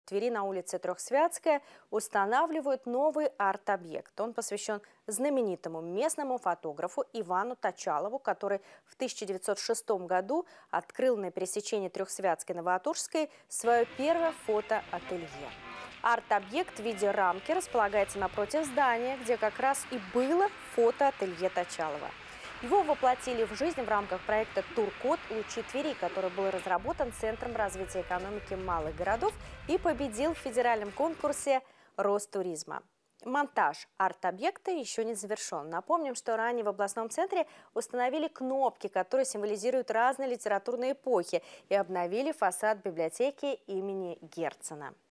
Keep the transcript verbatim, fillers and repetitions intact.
Твери на улице Трехсвятская устанавливают новый арт-объект. Он посвящен знаменитому местному фотографу Ивану Тачалову, который в тысяча девятьсот шестом году открыл на пересечении Трехсвятской и Новоатурской свое первое фотоателье. Арт-объект в виде рамки располагается напротив здания, где как раз и было фотоателье Тачалова. Его воплотили в жизнь в рамках проекта «Туркод. Лучи Твери», который был разработан Центром развития экономики малых городов и победил в федеральном конкурсе «Ростуризма». Монтаж арт-объекта еще не завершен. Напомним, что ранее в областном центре установили кнопки, которые символизируют разные литературные эпохи, и обновили фасад библиотеки имени Герцена.